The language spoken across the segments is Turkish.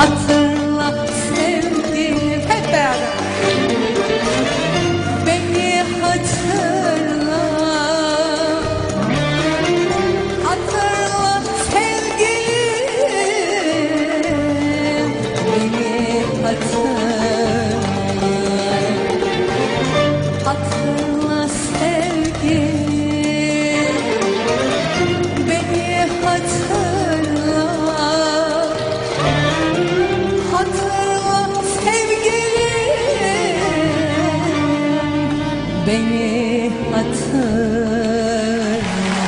Hatırla sevgilim, hep beraber. Beni hatırla, hatırla sevgilim, beni hatırla, hatırla sevgilim, beni hatırla, hatırla sevgilim, beni hatırla.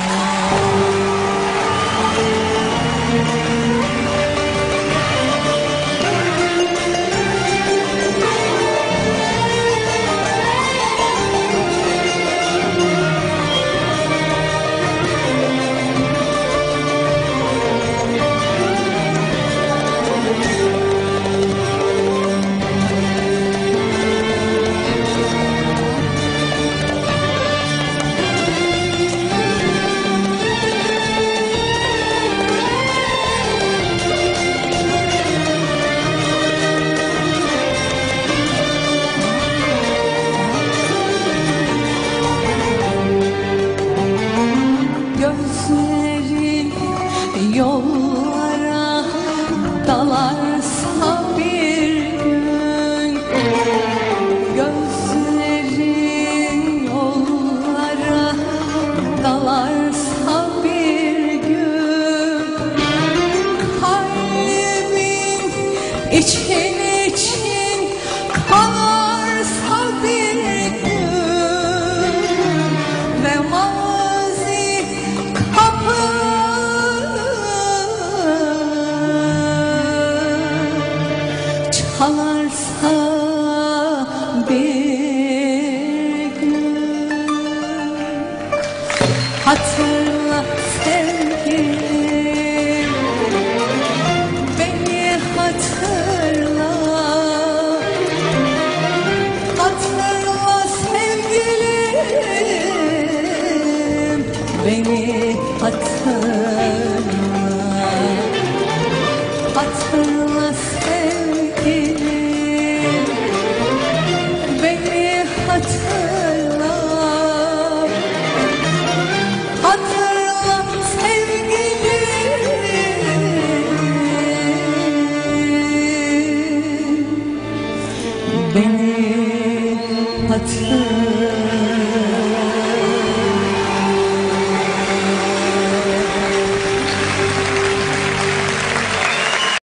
Gözlerin yollara dalarsa bir gün, gözlerin yollara dalarsa bir gün, kalbin için için kanarsa bir gün ve mazi çalarsa bir gün, hatırla sevgilim, beni hatırla, hatırla sevgilim, beni hatırla, hatırla sevgilim, beni hatırla, hatırla sevgilim, beni hatırla.